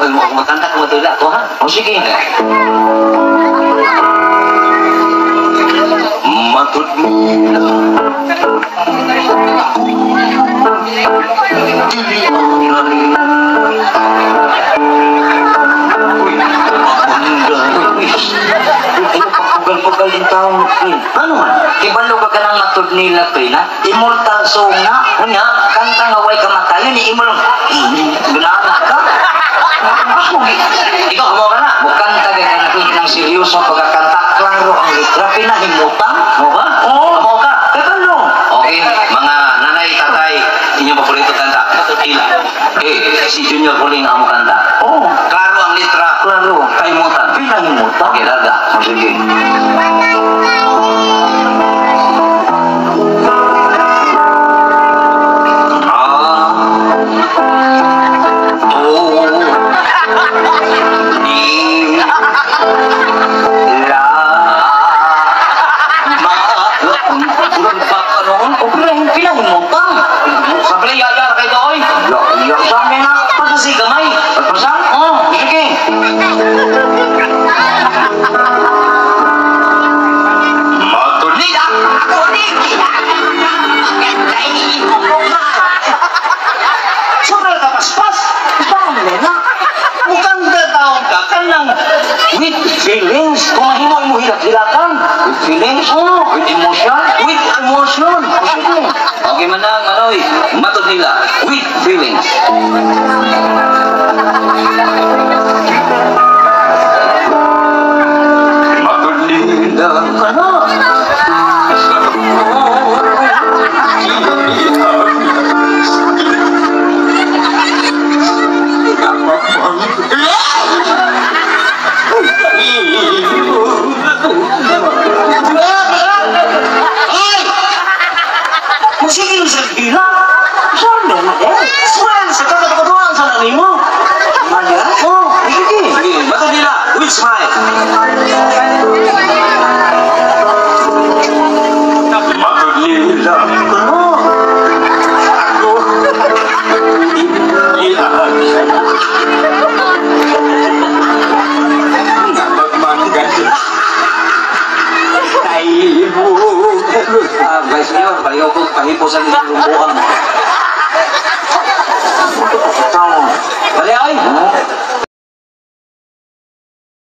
Magkanta ko matula ko, ha? O sige. Matod nila pugal-pugal din taong Prin. Ano man? Ibalo ka ng matod nila, Prin, ha? Immortal song na. Kunya, kanta nga way kamatayo ni Imol. Ganahan ka? Ikaw, mo ka na. Bukanta ka na ng seryoso pagkakanta. Klaro ang litra. Pinahimutang. Mo ba? Oo. Mo ka. Ibalo. Okay, mga nanay, tatay, inyong paborito kanta. Ila. Si Junior Pauling ang kanta. Oo. Klaro ang litra. Klaro. Kahimutan. Pinahimutang. Okay, laga. Sige. With feelings, kung mahimo mo hilak-hilakan. With feelings, with emotion. With emotion. Okay man ang ano matod nila. With feelings. Matod nila. Ano? Sige sa gila. Saan na eh? Smile sa kakatakutuan sa nani mo. Maya? Oo, sige. Sige, bato nila. With smile. Bato nila. Ano? Ako. Iyan. Guys, ngayon, pareho kong pahiposan ng lumbukan. Bali ay!